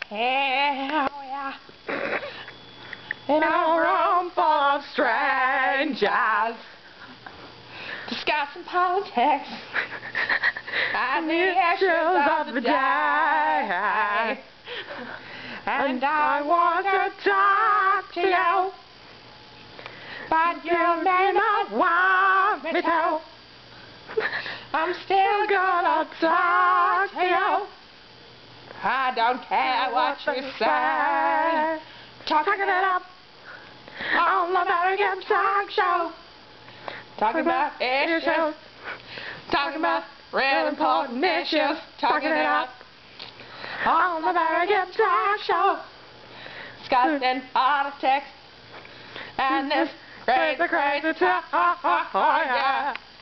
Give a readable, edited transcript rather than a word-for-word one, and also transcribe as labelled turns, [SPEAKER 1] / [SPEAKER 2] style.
[SPEAKER 1] Hell yeah. In a room full of strangers discussing politics and the issues of the day. And I want to talk to you, but you may not want me to. I'm still gonna talk to you. I don't care what you say. Talking it up on the Barry Gibb Talk Show. Talking about issues. Talking about real important issues. Talking it up on the Barry Gibb Talk Show. Discussing politics and this crazy talk. Yeah.